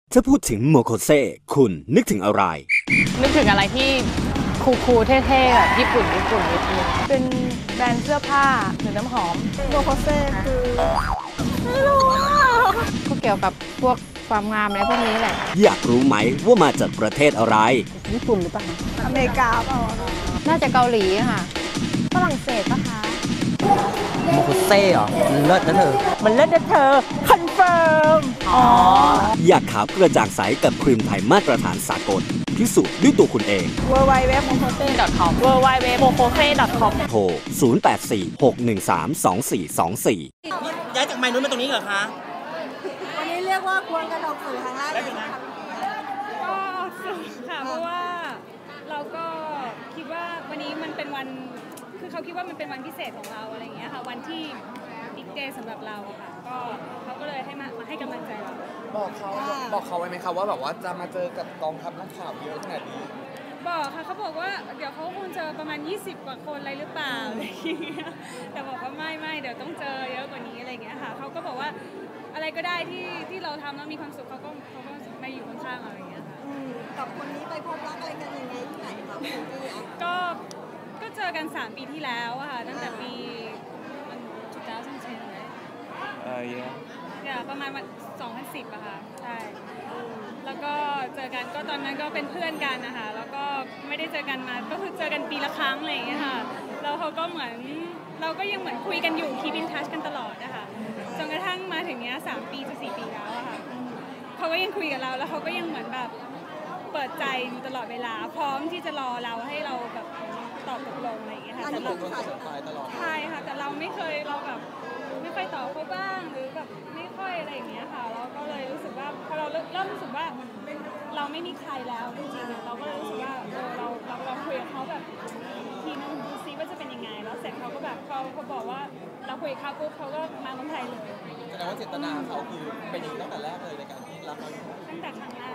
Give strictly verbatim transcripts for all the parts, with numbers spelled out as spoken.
ถ้าพูดถึงโมโคเซ่คุณนึกถึงอะไรนึกถึงอะไรที่คูลๆเท่ๆแบบญี่ปุ่นญี่ปุ่นนิดนึงเป็นแบรนด์เสื้อผ้าหรือน้ำหอมโมโคเซ่คือไม่รู้ก็เกี่ยวกับพวกความงามอะไรพวกนี้แหละอยากรู้ไหมว่ามาจากประเทศอะไรญี่ปุ่นหรือเปล่าอเมริกาเปล่าน่าจะเกาหลีค่ะฝรั่งเศสปะคะโมโคเซ่เหรอมันเลิศนะเธอมันเลิศนะเธอคอนเฟิร์มอ๋ออยากขาวกระจ่างใสกับครีมไทยมาตรฐานสากลพิสูจน์ด้วยตัวคุณเองดับเบิลยู ดับเบิลยู ดับเบิลยู ดอท โมโคเซ่ ดอท คอม ดับเบิลยู ดับเบิลยู ดับเบิลยู ดอท โมโคเซ่ ดอท คอมโทร ศูนย์ แปด สี่ หก หนึ่ง สาม สอง สี่ สอง สี่ย้ายจากไมค์นู้นมาตรงนี้เหรอคะวันนี้เรียกว่าควงกันออกสื่อครั้งแรกเลยนะคะก็สื่อค่ะเพราะว่าเราก็คิดว่าวันนี้มันเป็นวันคือเขาคิดว่ามันเป็นวันพิเศษของเราอะไรอย่างเงี้ยค่ะวันที่บิ๊กเดย์สำหรับเราค่ะก็เขาก็เลยให้มามาให้กำลังใจเราบอกเขาบอกเขาไว้ไหมคะว่าแบบว่าจะมาเจอกับกองทัพนักข่าวเยอะขนาดนี้บอกค่ะเขาบอกว่าเดี๋ยวเขาคงเจอประมาณยี่สิบกว่าคนอะไรหรือเปล่าอะไรอย่างเงี้ยแต่บอกว่าไม่ไม่เดี๋ยวต้องเจอเยอะกว่านี้อะไรอย่างเงี้ยค่ะเขาก็บอกว่าอะไรก็ได้ที่ที่เราทำแล้วมีความสุขเขาก็เขาก็มาอยู่ข้างๆเราอย่างเงี้ยค่ะกับคนนี้ไปพบรักอะไรกันยังไงที่ไหนคะพี่ก็ก็เจอกันสามปีที่แล้วอะค่ะตั้งแต่ปีมันสองพันสิบไหมเออเยอะอย่าประมาณวันสองพันสิบอะค่ะใช่แล้วก็เจอกันก็ตอนนั้นก็เป็นเพื่อนกันนะคะแล้วก็ไม่ได้เจอกันมาก็คือเจอกันปีละครั้งอะไรอย่างเงี้ยค่ะแล้วเขาก็เหมือนเราก็ยังเหมือนคุยกันอยู่ keep in touch กันตลอดนะคะจนกระทั่งมาถึงเนี้ยสามปีจะสี่ปีแล้วอะค่ะเขาก็ยังคุยกับเราแล้วเขาก็ยังเหมือนแบบเปิดใจตลอดเวลาพร้อมที่จะรอเราให้เราแบบตอบตกลงอะไรอย่างเงี้ยค่ะแต่เราใช่ค่ะแต่เราไม่เคยเราแบบไม่ค่อยตอบเขาบ้างหรือแบบไม่ค่อยอะไรอย่างเงี้ยค่ะเราก็เลยรู้สึกว่าพอเราเริ่มรู้สึกว่าเราไม่มีใครแล้วจริงๆเราก็เลยรู้สึกว่าเออเราเราเราคุยกับเขาแบบทีนึงดูซิว่าจะเป็นยังไงแล้วเสร็จเขาก็แบบเขาเขาบอกว่าเราคุยกับเขาปุ๊บเขาก็มาเมืองไทยเลยแสดงว่าเจตนาเขาคือเป็นอย่างนี้ตั้งแต่แรกเลยในการที่รับเราตั้งแต่ครั้งแรก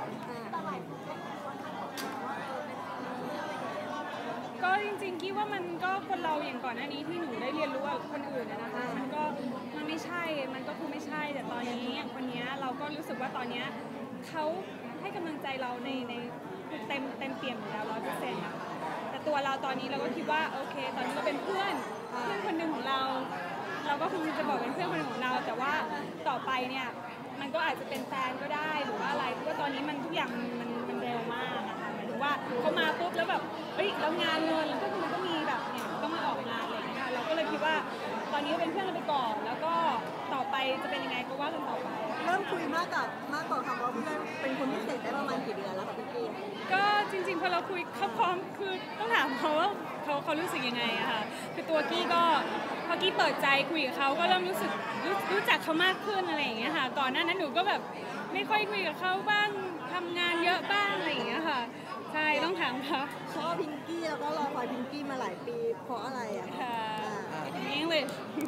ก็จริงๆคิดว่ามันก็คนเราอย่างก่อนหน้านี้ที่หนูได้เรียนรู้กับคนอื่นนะคะมันก็มันไม่ใช่มันก็คือไม่ใช่แต่ตอนนี้อย่างคนนี้เราก็รู้สึกว่าตอนนี้เขาให้กำลังใจเราในในเต็มเต็มเปี่ยมอยู่แล้วร้อยเปอร์เซ็นต์นะคะแต่ตัวเราตอนนี้เราก็คิดว่าโอเคตอนนี้เราเป็นเพื่อนเพื่อนคนหนึ่งของเราเราก็คงจะบอกเป็นเพื่อนคนหนึ่งของเราแต่ว่าต่อไปเนี่ยมันก็อาจจะเป็นแฟนก็ได้หรือว่าอะไรเพราะว่าตอนนี้มันทุกอย่างมันมันเร็วมากนะคะหมายถึงว่าเขามาปุ๊บแล้วแบบเฮ้ยแล้วงานเงินแล้วก็มันก็มีแบบเนี่ยต้องมาออกงานอะไรอย่างเงี้ยเราก็เลยคิดว่าตอนนี้เป็นเพื่อนกันไปก่อนแล้วก็ต่อไปจะเป็นยังไงก็ว่ากันต่อไปเริ่มคุยมากกับมากกว่าคำว่าเพื่อนเป็นคนพิเศษได้ประมาณกี่เดือนแล้วคะพี่กี้ก็จริงๆพอเราคุยเขาพร้อมคือต้องถามเขาว่าเขาเขารู้สึกยังไงอะค่ะคือตัวกี้ก็พอกี้เปิดใจคุยกับเขาก็เริ่มรู้สึกรู้รู้จักเขามากขึ้นอะไรอย่างเงี้ยค่ะก่อนหน้านั้นหนูก็แบบไม่ค่อยคุยกับเขาบ้างทำงานเยอะบ้างอะไรอย่างเงี้ยค่ะใช่ต้องถามเขาชอบพิงกี้แล้วก็รอคอยพิงกี้มาหลายปีเพราะอะไรอะค่ะ English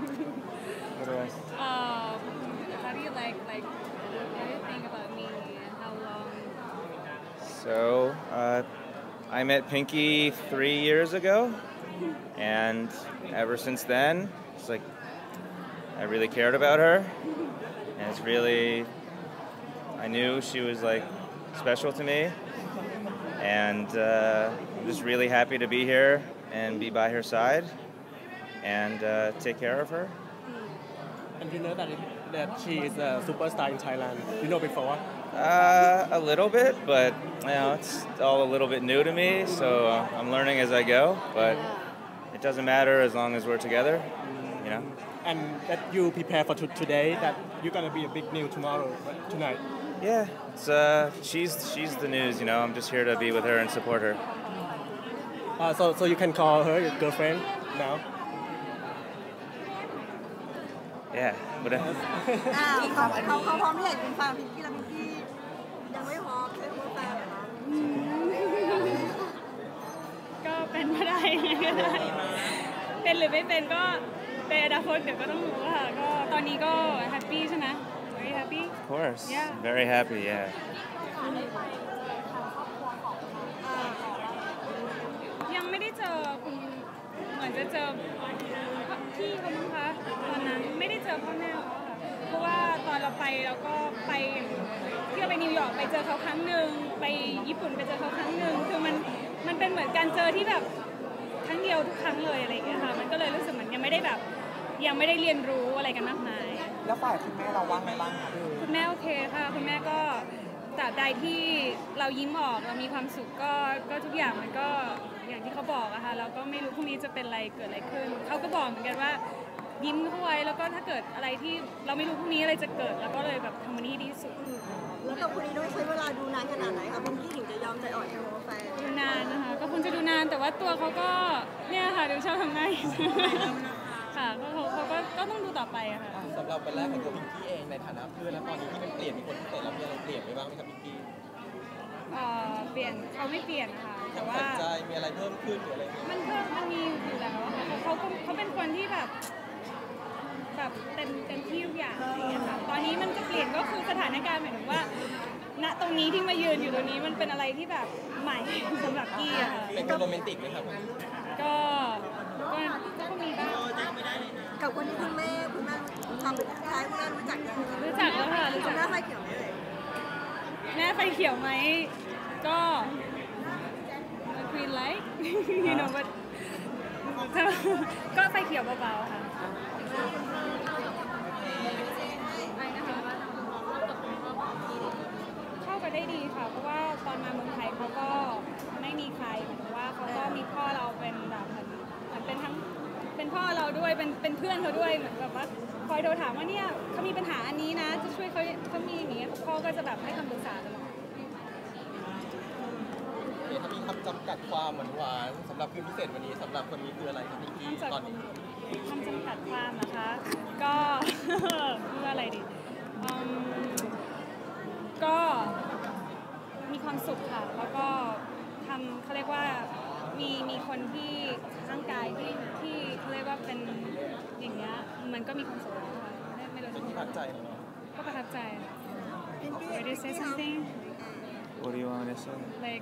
uh how do you like like what do you think about me and how long so uh I met Pinky three years ago and ever since then it's like I really cared about her and it's really I knew she was like special to me and uh, I'm just really happy to be here and be by her side and uh, take care of her. And you know that that she is a superstar in Thailand. You know before? Uh, a little bit, but you know it's all a little bit new to me, so uh, I'm learning as I go. But it doesn't matter as long as we're together, you know. And that you prepare for t- today, that you're gonna be a big news tomorrow, tonight. Yeah, it's uh, she's she's the news, you know. I'm just here to be with her and support her. Uh, so so you can call her your girlfriend now. Yeah, but อ้าวเขาเขาเขาพร้อมที่อยากเป็นแฟนพิงกี้แล้วพิงกี้ยังไม่พร้อมใช่ไหมแฟนเหรอก็เป็นไม่ได้ก็ได้เป็นหรือไม่เป็นก็เป็นอนาคตเดี๋ยวก็ต้องรู้ค่ะก็ตอนนี้ก็แฮปปี้ใช่ไหม Very happy Of course Yeah Very happy yeah ยังไม่ได้เจอคุณเหมือนจะเจอพี่เขามั้งคะตอนนั้นไม่ได้เจอพ่อแม่เขาค่ะเพราะว่าตอนเราไปเราก็ไปที่เราไปนิวยอร์กไปเจอเขาครั้งหนึ่งไปญี่ปุ่นไปเจอเขาครั้งหนึ่งคือมันมันเป็นเหมือนการเจอที่แบบครั้งเดียวทุกครั้งเลยอะไรอย่างเงี้ยค่ะมันก็เลยรู้สึกเหมือนยังไม่ได้แบบยังไม่ได้เรียนรู้อะไรกันมากมายแล้วฝ่ายคุณแม่เราว่างไหมบ้างคะคุณแม่โอเคค่ะคุณแม่ก็ตราบใดที่เรายิ้มออกเรามีความสุขก็ก็ทุกอย่างมันก็อย่างที่เขาบอกอะค่ะเราก็ไม่รู้พรุ่งนี้จะเป็นอะไรเกิดอะไรขึ้นเขาก็บอกเหมือนกันว่ายิ้มเข้าไว้แล้วก็ถ้าเกิดอะไรที่เราไม่รู้พรุ่งนี้อะไรจะเกิดเราก็เลยแบบทำมันให้ดีที่สุดแล้วกับคนนี้ต้องใช้เวลาดูนานขนาดไหนคะพิงกี้ถึงจะยอมใจอ่อนกับแฟนดูนานนะคะก็คงจะดูนานแต่ว่าตัวเขาก็เนี่ยค่ะดูชอบทำง่ายค่ะก็เขาเขาก็ก็ต้องดูต่อไปอะค่ะสำหรับวันแรกของตัวพิงกี้เองในฐานะเพื่อนแล้วตอนนี้ที่มันเปลี่ยนมีคนพิเศษแล้วมีอะไรเปลี่ยนไปบ้างไหมครับพิงกี้เอ่อเปลี่ยนเขาไม่เปลี่ยนนะคะแต่ว่าใจมีอะไรเพิ่มขึ้นหรืออะไรมันเพิ่มมันมีอยู่แล้วค่ะเขาเขาเขาเป็นคนที่แบบแบบเต็มเต็มที่ทุกอย่างอะไรอย่างเงี้ยค่ะตอนนี้มันจะเปลี่ยนก็คือสถานการณ์หมายถึงว่าณตรงนี้ที่มายืนอยู่ตรงนี้มันเป็นอะไรที่แบบใหม่สำหรับกี้อะค่ะเป็นคนโรแมนติกไหมครับก็ก็ก็มีบ้างกับคนที่คุณแม่คุณแม่ทำเป็นท้ายคุณแม่รู้จักยังรู้จักแล้วค่ะรู้จักแม่ไฟเขียวไหมเลยแม่ไฟเขียวไหมก็Green light you know what ก็ไฟเขียวเบาๆค่ะเข้ากันได้ดีค่ะเพราะว่าตอนมาเมืองไทยเขาก็ไม่มีใครหมายถึงว่าเขาก็มีพ่อเราเป็นแบบเหมือนเป็นทั้งเป็นพ่อเราด้วยเป็นเป็นเพื่อนเขาด้วยเหมือนแบบว่าคอยโทรถามว่าเนี่ยเขามีปัญหาอันนี้นะจะช่วยเขาเขามีอย่างเงี้ยพ่อก็จะแบบให้คำปรึกษาตลอดถ้ามีคำจำกัดความหวานๆสำหรับคืนพิเศษวันนี้สำหรับคนนี้คืออะไรครับพี่ตอนนี้คำจำกัดความนะคะก็เพื่ออะไรดีก็มีความสุขค่ะแล้วก็ทำเขาเรียกว่ามีมีคนที่ร่างกายที่ที่เขาเรียกว่าเป็นอย่างเงี้ยมันก็มีความสุขค่ะไม่ไม่รู้จะประทับใจก็ประทับใจ Would you say something? What do you want to say? Like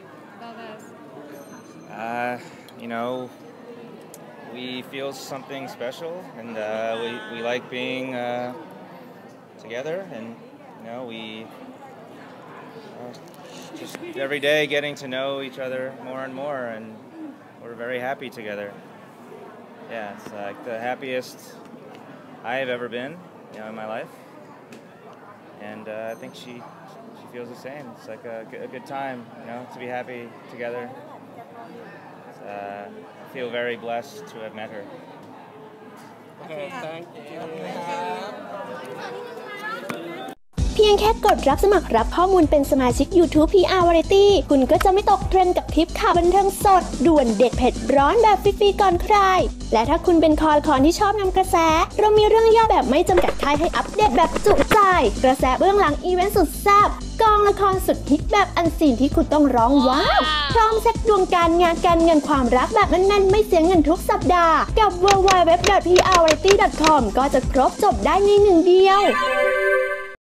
Uh, you know, we feel something special, and uh, we, we like being uh, together, and you know, we uh, just every day getting to know each other more and more, and we're very happy together. Yeah, it's like the happiest I have ever been, you know, in my life, and uh, I think she she feels the same. It's like a, a good time, you know, to be happy together. Uh, I feel very blessed to have met her. Okay, thank you. เพียงแค่กดรับสมัครรับข้อมูลเป็นสมาชิก YouTube พี อาร์ Variety คุณก็จะไม่ตกเทรนด์กับทริปข่าวบันเทิงสดด่วนเด็ดเผ็ดร้อนแบบฟรีๆก่อนใครและถ้าคุณเป็นคอคอนที่ชอบนำกระแสเรามีเรื่องย่อแบบไม่จำกัดท้ายให้อัปเดตแบบจุใจกระแสเบื้องหลังอีเวนต์สุดแซ่บกองละครสุดฮิตแบบอันซีนที่คุณต้องร้องว้าวพร้อมเช็คดวงการงานการเงินความรักแบบแน่นๆไม่เสียเงินทุกสัปดาห์กับ ดับเบิลยู ดับเบิลยู ดับเบิลยู ดอท พี อาร์ วาไรตี้ ดอท คอม ก็จะครบจบได้ในหนึ่งเดียว